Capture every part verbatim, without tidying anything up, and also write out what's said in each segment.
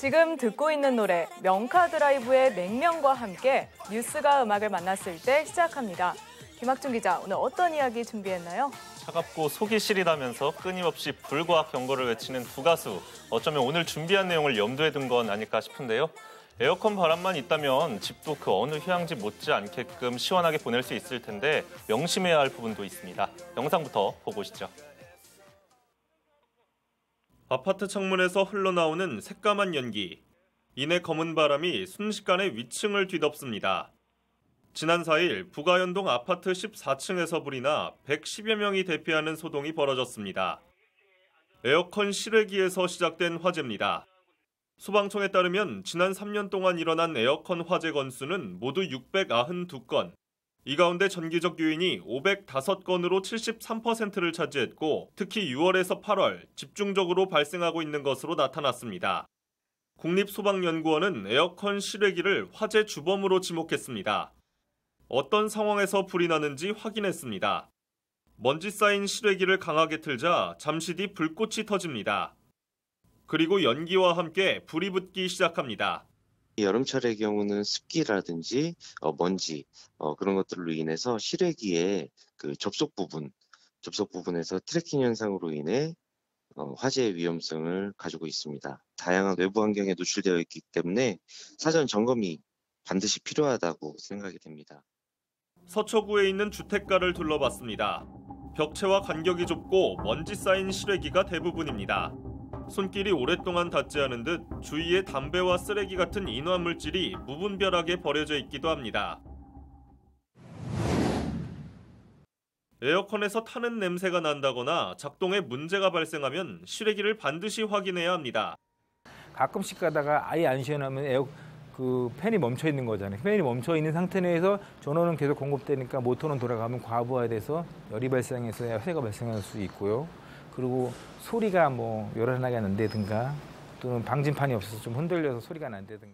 지금 듣고 있는 노래 명카 드라이브의 맹명과 함께 뉴스가 음악을 만났을 때 시작합니다. 김학준 기자, 오늘 어떤 이야기 준비했나요? 차갑고 속이 시리다면서 끊임없이 불과 경고를 외치는 두 가수. 어쩌면 오늘 준비한 내용을 염두에 둔 건 아닐까 싶은데요. 에어컨 바람만 있다면 집도 그 어느 휴양지 못지않게끔 시원하게 보낼 수 있을 텐데 명심해야 할 부분도 있습니다. 영상부터 보고 오시죠. 아파트 창문에서 흘러나오는 새까만 연기. 이내 검은 바람이 순식간에 위층을 뒤덮습니다. 지난 사 일 부가연동 아파트 십사 층에서 불이 나 백십여 명이 대피하는 소동이 벌어졌습니다. 에어컨 실외기에서 시작된 화재입니다. 소방청에 따르면 지난 삼 년 동안 일어난 에어컨 화재 건수는 모두 육백구십이 건. 이 가운데 전기적 요인이 오백오 건으로 칠십삼 퍼센트를 차지했고 특히 유월에서 팔월 집중적으로 발생하고 있는 것으로 나타났습니다. 국립소방연구원은 에어컨 실외기를 화재 주범으로 지목했습니다. 어떤 상황에서 불이 나는지 확인했습니다. 먼지 쌓인 실외기를 강하게 틀자 잠시 뒤 불꽃이 터집니다. 그리고 연기와 함께 불이 붙기 시작합니다. 여름철의 경우는 습기라든지 어, 먼지 어, 그런 것들로 인해서 실외기의 그 접속 부분, 접속 부분에서 트래킹 현상으로 인해 어, 화재의 위험성을 가지고 있습니다. 다양한 외부 환경에 노출되어 있기 때문에 사전 점검이 반드시 필요하다고 생각이 됩니다. 서초구에 있는 주택가를 둘러봤습니다. 벽체와 간격이 좁고 먼지 쌓인 실외기가 대부분입니다. 손길이 오랫동안 닿지 않은 듯 주위에 담배와 쓰레기 같은 인화물질이 무분별하게 버려져 있기도 합니다. 에어컨에서 타는 냄새가 난다거나 작동에 문제가 발생하면 실외기를 반드시 확인해야 합니다. 가끔씩 가다가 아예 안 시원하면 에어 그 팬이 멈춰 있는 거잖아요. 팬이 멈춰 있는 상태 내에서 전원은 계속 공급되니까 모터는 돌아가면 과부하돼서 열이 발생해서 화재가 발생할 수 있고요. 그리고 소리가 뭐 요란하게 난다든가 또는 방진판이 없어서 좀 흔들려서 소리가 난다든가.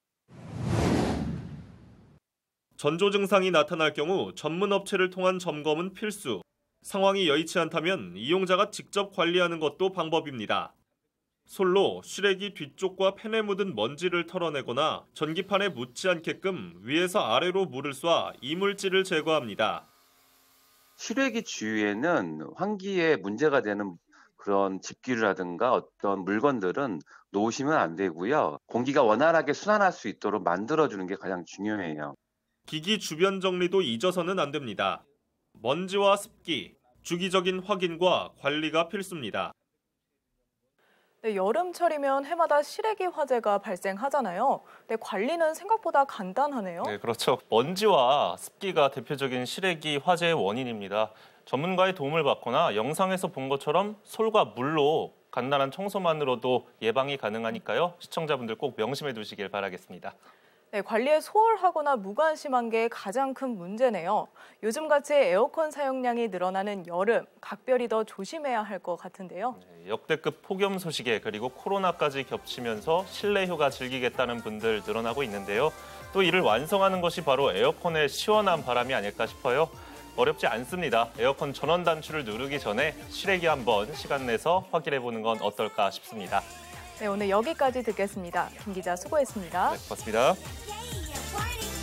전조 증상이 나타날 경우 전문 업체를 통한 점검은 필수. 상황이 여의치 않다면 이용자가 직접 관리하는 것도 방법입니다. 솔로 실외기 뒤쪽과 팬에 묻은 먼지를 털어내거나 전기판에 묻지 않게끔 위에서 아래로 물을 쏴 이물질을 제거합니다. 실외기 주위에는 환기에 문제가 되는 그런 집기류라든가 어떤 물건들은 놓으시면 안 되고요. 공기가 원활하게 순환할 수 있도록 만들어주는 게 가장 중요해요. 기기 주변 정리도 잊어서는 안 됩니다. 먼지와 습기, 주기적인 확인과 관리가 필수입니다. 네, 여름철이면 해마다 실외기 화재가 발생하잖아요. 근데 관리는 생각보다 간단하네요. 네, 그렇죠. 먼지와 습기가 대표적인 실외기 화재의 원인입니다. 전문가의 도움을 받거나 영상에서 본 것처럼 솔과 물로 간단한 청소만으로도 예방이 가능하니까요. 시청자분들 꼭 명심해 두시길 바라겠습니다. 네, 관리에 소홀하거나 무관심한 게 가장 큰 문제네요. 요즘같이 에어컨 사용량이 늘어나는 여름, 각별히 더 조심해야 할 것 같은데요. 네, 역대급 폭염 소식에 그리고 코로나까지 겹치면서 실내 휴가 즐기겠다는 분들 늘어나고 있는데요. 또 이를 완성하는 것이 바로 에어컨의 시원한 바람이 아닐까 싶어요. 어렵지 않습니다. 에어컨 전원 단추를 누르기 전에 실외기 한번 시간 내서 확인해보는 건 어떨까 싶습니다. 네, 오늘 여기까지 듣겠습니다. 김 기자 수고했습니다. 네, 고맙습니다.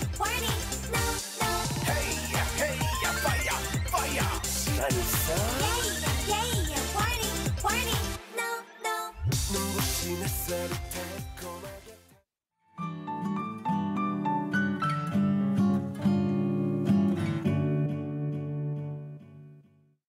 Hey, hey, fire, fire.